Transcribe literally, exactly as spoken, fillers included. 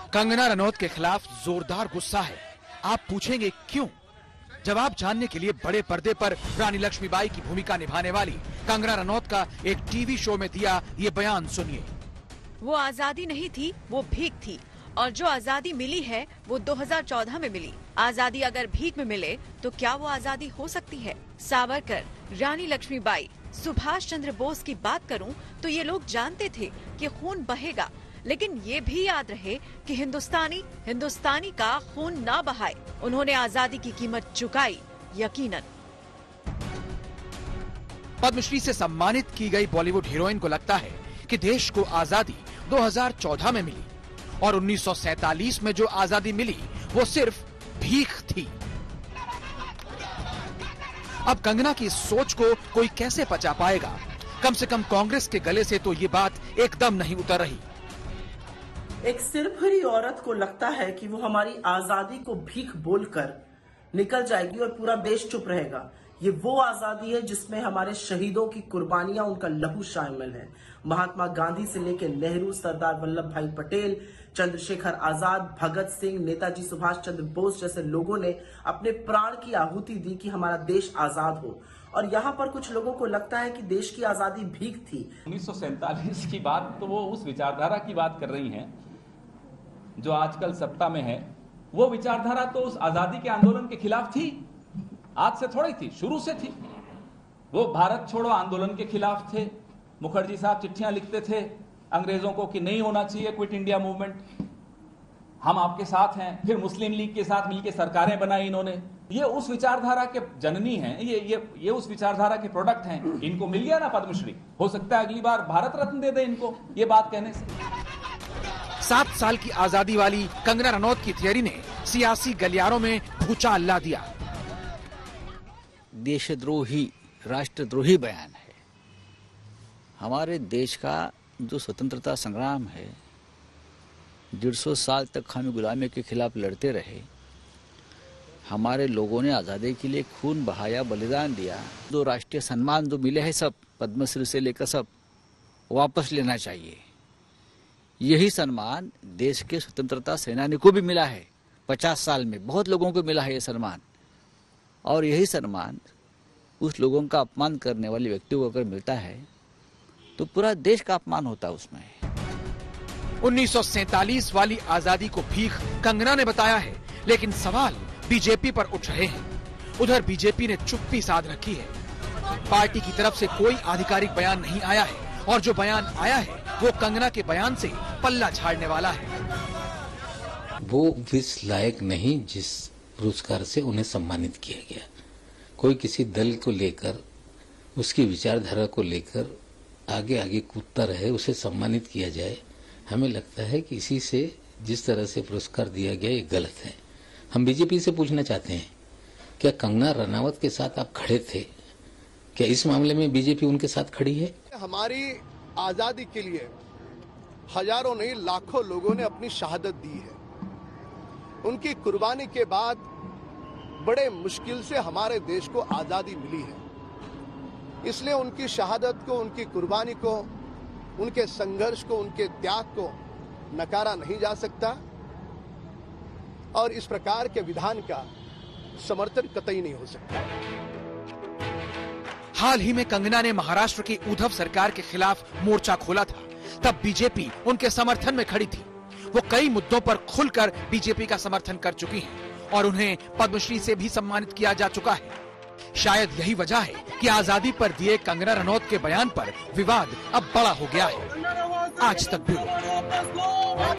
कंगना रनौत के खिलाफ जोरदार गुस्सा है। आप पूछेंगे क्यों? जवाब जानने के लिए बड़े पर्दे पर रानी लक्ष्मीबाई की भूमिका निभाने वाली कंगना रनौत का एक टीवी शो में दिया ये बयान सुनिए। वो आजादी नहीं थी, वो भीख थी, और जो आजादी मिली है वो दो हज़ार चौदह में मिली। आजादी अगर भीख में मिले तो क्या वो आजादी हो सकती है? सावरकर, रानी लक्ष्मीबाई, सुभाष चंद्र बोस की बात करूं तो ये लोग जानते थे कि खून बहेगा, लेकिन ये भी याद रहे कि हिंदुस्तानी हिंदुस्तानी का खून ना बहाए। उन्होंने आजादी की कीमत चुकाई, यकीनन। पद्मश्री से सम्मानित की गई बॉलीवुड हीरोइन को लगता है कि देश को आजादी दो हज़ार चौदह में मिली और उन्नीस सौ सैतालीस में जो आजादी मिली वो सिर्फ भीख थी। अब कंगना की इस सोच को कोई कैसे पचा पाएगा? कम से कम कांग्रेस के गले से तो ये बात एकदम नहीं उतर रही। एक सिरफिरी औरत को लगता है कि वो हमारी आजादी को भीख बोलकर निकल जाएगी और पूरा देश चुप रहेगा। ये वो आजादी है जिसमें हमारे शहीदों की कुर्बानियां, उनका लहू शामिल है। महात्मा गांधी से लेकर नेहरू, सरदार वल्लभ भाई पटेल, चंद्रशेखर आजाद, भगत सिंह, नेताजी सुभाष चंद्र बोस जैसे लोगों ने अपने प्राण की आहुति दी कि हमारा देश आजाद हो। और यहाँ पर कुछ लोगों को लगता है कि देश की आजादी भीख थी। उन्नीस सौ सैतालीस की बात तो वो उस विचारधारा की बात कर रही हैं जो आजकल सत्ता में है। वो विचारधारा तो उस आजादी के आंदोलन के खिलाफ थी, आज से थोड़ी थी, शुरू से थी। वो भारत छोड़ो आंदोलन के खिलाफ थे। मुखर्जी साहब चिट्ठियां लिखते थे अंग्रेजों को कि नहीं होना चाहिए क्विट इंडिया मूवमेंट, हम आपके साथ हैं। फिर मुस्लिम लीग के साथ मिलकर सरकारें बनाई इन्होंने। ये उस विचारधारा के जननी हैं, ये ये ये उस विचारधारा के प्रोडक्ट हैं। इनको मिल गया ना पद्मश्री, हो सकता है अगली बार भारत रत्न दे दे इनको ये बात कहने से। सात साल की आजादी वाली कंगना रनौत की थियरी ने सियासी गलियारों में भूचाल ला दिया। देशद्रोही, राष्ट्रद्रोही बयान है। हमारे देश का जो स्वतंत्रता संग्राम है, डेढ़ सौ साल तक हम गुलामी के खिलाफ लड़ते रहे, हमारे लोगों ने आज़ादी के लिए खून बहाया, बलिदान दिया। जो राष्ट्रीय सम्मान जो मिले हैं सब, पद्मश्री से लेकर सब, वापस लेना चाहिए। यही सम्मान देश के स्वतंत्रता सेनानी को भी मिला है। पचास साल में बहुत लोगों को मिला है ये सम्मान, और यही सम्मान उस लोगों का अपमान करने वाले व्यक्ति को अगर मिलता है तो पूरा देश का अपमान होता है उसमें। उन्नीस सौ सैतालीस वाली आजादी को भीख कंगना ने बताया है, लेकिन सवाल बीजेपी पर उठ रहे हैं। उधर बीजेपी ने चुप्पी साध रखी है। पार्टी की तरफ से कोई आधिकारिक बयान नहीं आया है, और जो बयान आया है वो कंगना के बयान से पल्ला झाड़ने वाला है। वो इस लायक नहीं जिस पुरस्कार से उन्हें सम्मानित किया गया। कोई किसी दल को लेकर, उसकी विचारधारा को लेकर आगे आगे कूदता रहे, उसे सम्मानित किया जाए, हमें लगता है कि इसी से जिस तरह से पुरस्कार दिया गया ये गलत है। हम बीजेपी से पूछना चाहते हैं, क्या कंगना रनावत के साथ आप खड़े थे? क्या इस मामले में बीजेपी उनके साथ खड़ी है? हमारी आजादी के लिए हजारों नहीं लाखों लोगों ने अपनी शहादत दी है। उनकी कुर्बानी के बाद बड़े मुश्किल से हमारे देश को आजादी मिली है। इसलिए उनकी शहादत को, उनकी कुर्बानी को, उनके संघर्ष को, उनके त्याग को नकारा नहीं जा सकता, और इस प्रकार के विधान का समर्थन कतई नहीं हो सकता। हाल ही में कंगना ने महाराष्ट्र की उद्धव सरकार के खिलाफ मोर्चा खोला था। तब बीजेपी उनके समर्थन में खड़ी थी। वो कई मुद्दों पर खुलकर बीजेपी का समर्थन कर चुकी हैं और उन्हें पद्मश्री से भी सम्मानित किया जा चुका है। शायद यही वजह है कि आजादी पर दिए कंगना रनौत के बयान पर विवाद अब बड़ा हो गया है। आज तक ब्यूरो।